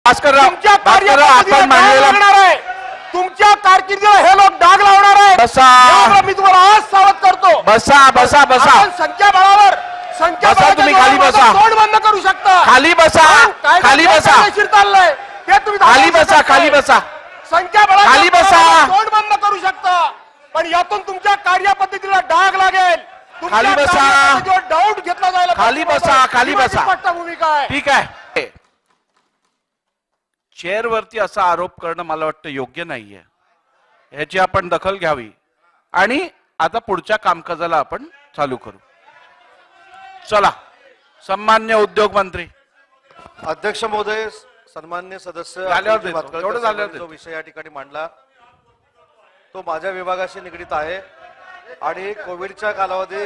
तुमच्या कारकिर्दीला हे लोक डाग लावणार आहेत। मी तुम्हाला आज सावध करतो। बसा बसा बसा संख्या बळावर तुम्ही खाली बसा। तोंड बंद करू शकता। खाली बसा खाली बसा खाली बसा खाली बसा संख्या बळावर खाली बसा तोंड बंद करू शकता, पण यातून तुमच्या कार्यपद्धतीला डाग लागेल। खाली बसा डाऊट घेतला जाईल। खाली बसा खाली बसा भूमिका आहे। ठीक आहे। चेअर वरती असा आरोप करणं मला वाटतं योग्य नाहीये, ह्याची आपण दखल घ्यावी आणि आता पुढच्या कामकाजाला आपण चालू करू। चला, सन्मान्य उद्योग मंत्री। अध्यक्ष महोदय, सन्मान्य सदस्य, जो विषय या ठिकाणी मांडला तो माझ्या विभागाशी निगडीत आहे आणि कोविडच्या कालावधी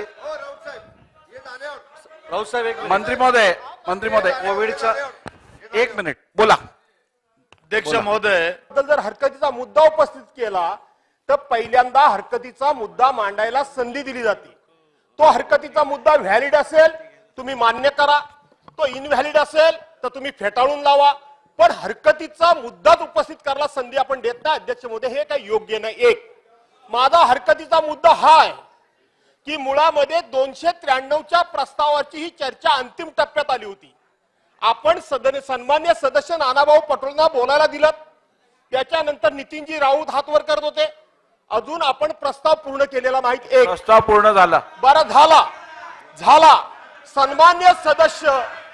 राऊत साहेब मंत्री महोदय कोविडच्या एक मिनिट बोला। अध्यक्ष महोदय, जर हरकतीचा मुद्दा उपस्थित केला तर पहिल्यांदा हरकतीचा मुद्दा मांडायला संधी दिली जाते। तो हरकतीचा मुद्दा व्हॅलिड असेल तुम्ही मान्य करा, तो इनव्हॅलिड असेल तर तुम्ही फेटाळून लावा, पण हरकतीचा मुद्दाच उपस्थित करायला संधी आपण देत नाही। अध्यक्ष महोदय, हे काही योग्य नाही। एक माझा हरकतीचा मुद्दा हा आहे की मुळामध्ये 293च्या प्रस्तावाची ही चर्चा अंतिम टप्प्यात आली होती। आपण सन्मान्य सदस्य नानाभाऊ पटोलेंना बोलायला दिलं, त्याच्यानंतर नितीनजी राऊत हात वर करत होते, अजून आपण प्रस्ताव पूर्ण केलेला नाही। एक प्रस्ताव पूर्ण झाला, बरं झाला सन्मान्य सदस्य,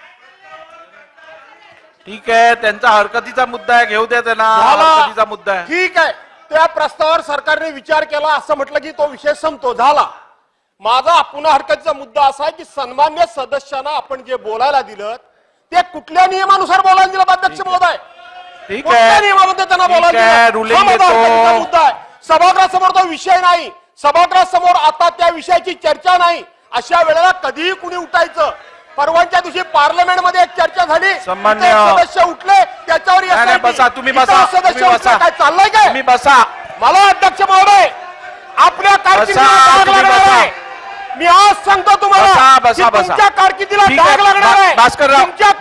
ठीक आहे, त्यांचा हरकतीचा मुद्दा आहे, घेऊ द्या त्यांना। हरकतीचा मुद्दा आहे, ठीक आहे, त्या प्रस्तावावर सरकारने विचार केला असं म्हटलं की तो विषय संपतो, झाला। माझा पुन्हा हरकतीचा मुद्दा असा आहे की सन्मान्य सदस्यांना आपण जे बोलायला दिलं ते कुठल्या नियमानुसार बोलायला दिलं अध्यक्ष महोदय? ठीक आहे, नियमामध्ये त्यांना बोलायला मुद्दा आहे। सभागृहासमोर तो विषय नाही, सभागृहासमोर आता त्या विषयाची चर्चा नाही। अशा वेळेला कधीही कुणी उठायचं। परवाच्या दिवशी पार्लमेंटमध्ये एक चर्चा झाली, सदस्य उठले, त्याच्यावर बसा तुम्ही बसा सदस्य काय चाललंय काय? तुम्ही बसा। मला अध्यक्ष महोदय आपल्या कारकिर्दीला मी आज सांगतो तुम्हाला तुमच्या कारकिर्दीला डाग लागणार आहे। तुमच्या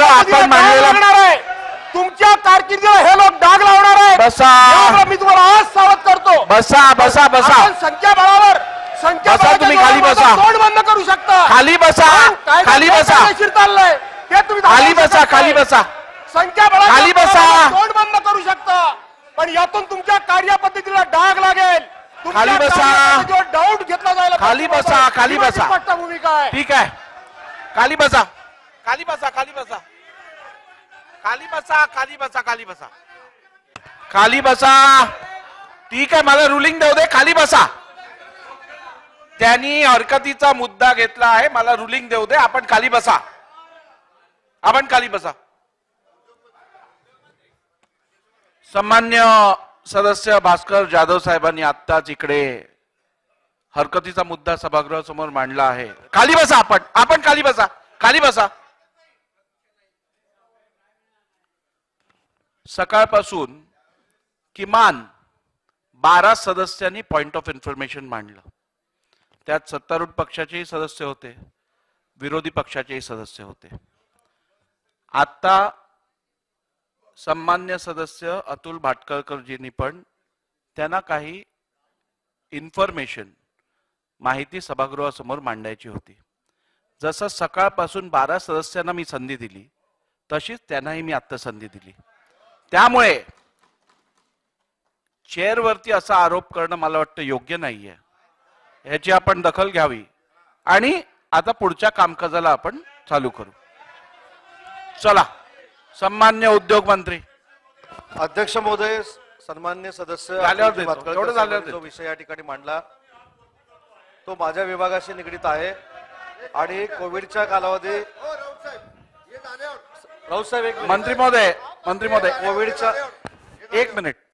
तुमच्या कारकिर्दीला हे लोक डाग लावणार आहेत। मी तुम्हाला आज सावध करतो। बसा बसा बसा संख्या बळावर तुम्ही खाली बसा। तोंड बंद करू शकता। खाली बसा खाली बसा खाली बसा खाली बसा संख्या खाली बसा तोंड बंद करू शकता, पण यातून तुमच्या कार्यपद्धतीला डाग लागेल। खाली बसा डाऊट घेतला जाईल। खाली बसा खाली बसा भूमिका आहे। ठीक आहे, खाली बसा खाली बसा खाली बसा खाली बसा खाली बसा खाली बसा खाली बसा। ठीक आहे, मला रुलिंग देऊ दे, खाली बसा। त्यांनी हरकतीचा मुद्दा घेतला आहे, मला रुलिंग देऊ दे, आपण खाली बसा, आपण खाली बसा। सन्मान्य सदस्य भास्कर जाधव साहेबांनी आत्ताच इकडे हरकतीचा मुद्दा सभागृहासमोर मांडला आहे। खाली बसा, आपण खाली बसा खाली बसा। सकाळपासून किमान 12 सदस्यांनी पॉइंट ऑफ इन्फॉर्मेशन मांडलं, त्यात सत्तारूढ पक्षाचेही सदस्य होते, विरोधी पक्षाचेही सदस्य होते। आता सन्मान्य सदस्य अतुल भाटकळकरजींनी पण त्यांना काही इन्फॉर्मेशन माहिती सभागृहासमोर मांडायची होती। जसं सकाळपासून 12 सदस्यांना मी संधी दिली तशीच त्यांनाही मी आता संधी दिली। त्यामुळे चेअर वरती असा आरोप करणं मला वाटतं योग्य नाहीये, ह्याची आपण दखल घ्यावी आणि आता पुढच्या कामकाजाला आपण चालू करू। चला, सन्मान्य उद्योग मंत्री। अध्यक्ष महोदय, सन्मान्य सदस्य, जो विषय या ठिकाणी मांडला तो माझ्या विभागाशी निगडीत आहे आणि कोविडच्या कालावधी राऊत साहेब मंत्री महोदय कोविडच्या एक मिनिट